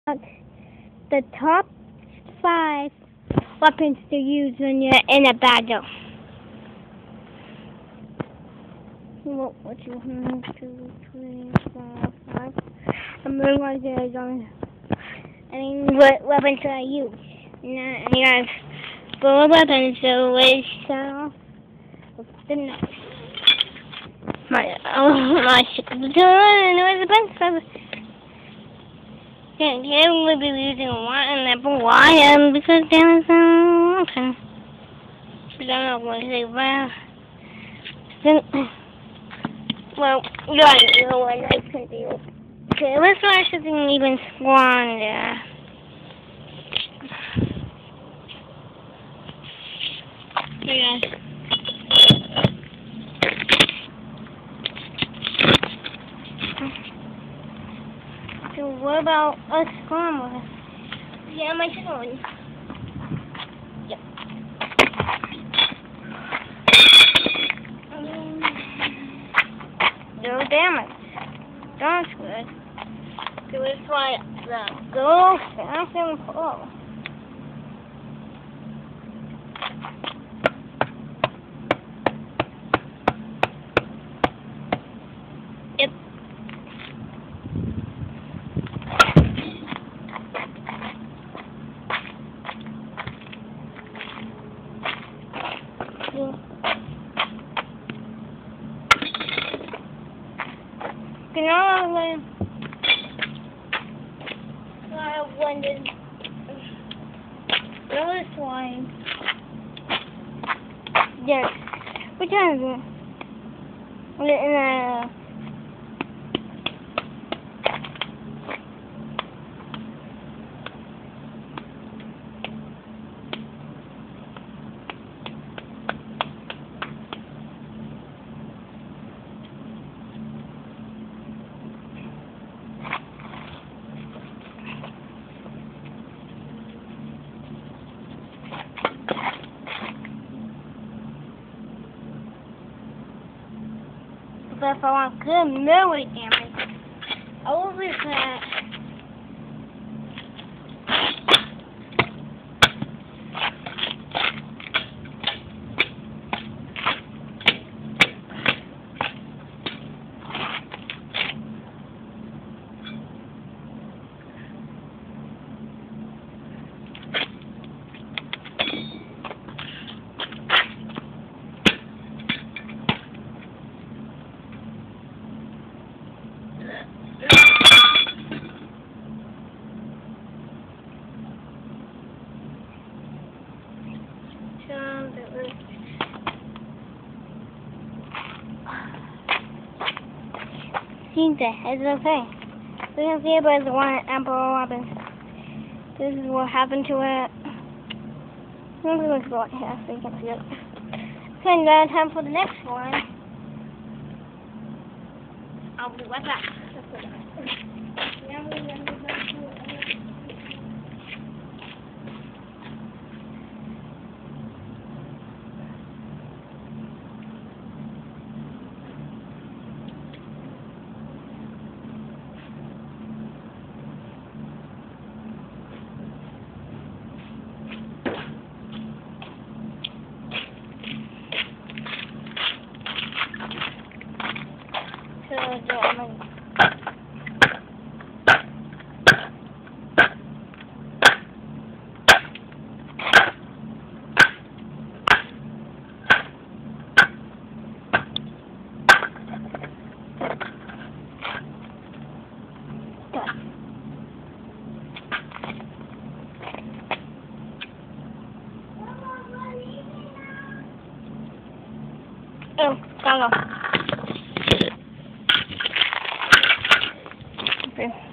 the top 5 weapons to use when you're in a battle. What you 1, 2, 3, 4, 5. I'm going to go. What weapons should I use? You have 4 weapons, so let's start off with the knife. My here we'll be using one apple wire because there is no water. But I'm not going to say well, you already know what I can do. Okay, let's try something even stronger. Okay, guys. So what about a scramble? Yeah, my phone. Yep. No damage. That's good. So let's try the go fast and pull. Yep. I wondered. Another swine. Yes. Which one is it? But if I want good melee damage, I will use that. See, the head's okay. We can see it, but it's one ample weapon. This is what happened to it. Maybe let's go out here so you can see it. Okay, now time for the next one. I'll be right back. Oh, go. Okay.